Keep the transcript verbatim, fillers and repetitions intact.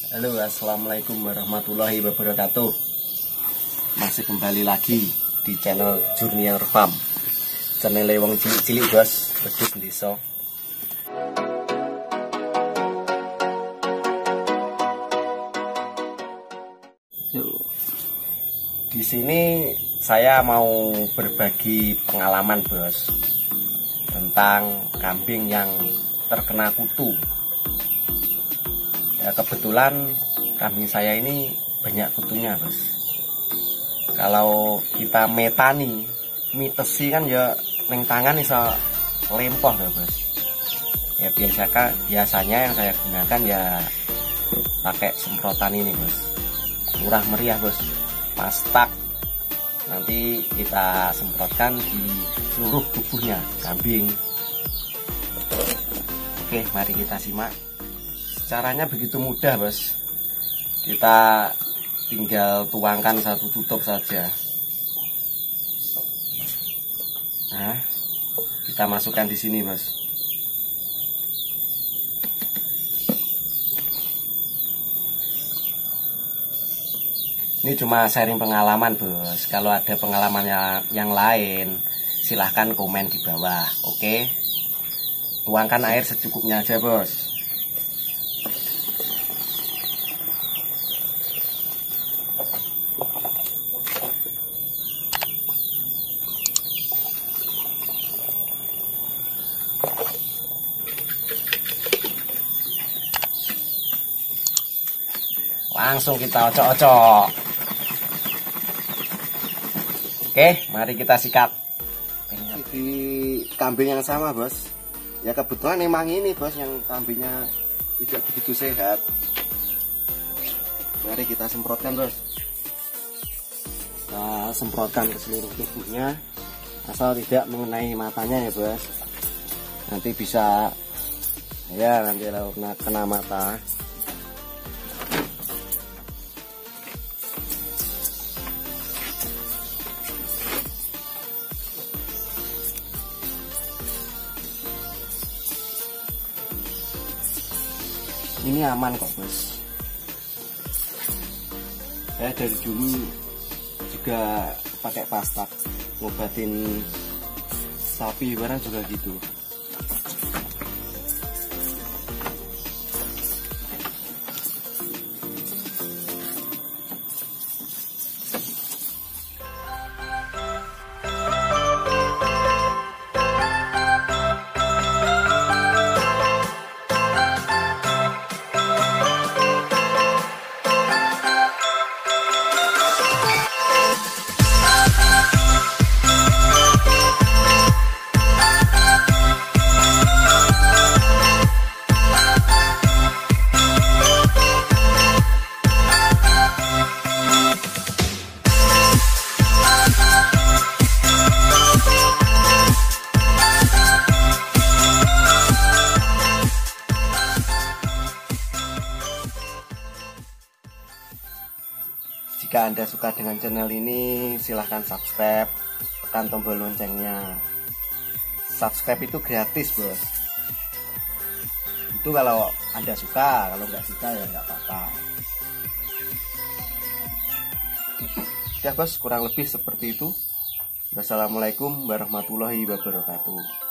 Halo, assalamualaikum warahmatullahi wabarakatuh. Masih kembali lagi di channel Jurnier Farm, channel wong cilik-cilik bos, wedhus desa. Di sini saya mau berbagi pengalaman bos tentang kambing yang terkena kutu. Ya, kebetulan kambing saya ini banyak kutunya bos. Kalau kita metani mitesi kan ya neng tangan bisa lempoh ya bos. Ya biasanya biasanya yang saya gunakan ya pakai semprotan ini bos, murah meriah bos, pastak. Nanti kita semprotkan di seluruh tubuhnya kambing. Oke, mari kita simak. Caranya begitu mudah bos, kita tinggal tuangkan satu tutup saja. Nah, kita masukkan di sini bos. Ini cuma sharing pengalaman bos. Kalau ada pengalaman yang, yang lain, silahkan komen di bawah. Oke, tuangkan air secukupnya aja bos. Langsung kita ocok-ocok. Oke, mari kita sikat. Di kambing yang sama bos. Ya kebetulan emang ini bos yang kambingnya tidak begitu sehat. Mari kita semprotkan bos. Kita semprotkan ke seluruh tubuhnya, asal tidak mengenai matanya ya bos. Nanti bisa ya nanti kalau kena, kena mata. Ini aman kok bos. Saya dari dulu juga pakai pastak ngobatin sapi barang juga gitu. Jika Anda suka dengan channel ini, silahkan subscribe, tekan tombol loncengnya. Subscribe itu gratis bos. Itu kalau Anda suka, kalau nggak suka ya nggak apa-apa. Ya bos, kurang lebih seperti itu. Wassalamualaikum warahmatullahi wabarakatuh.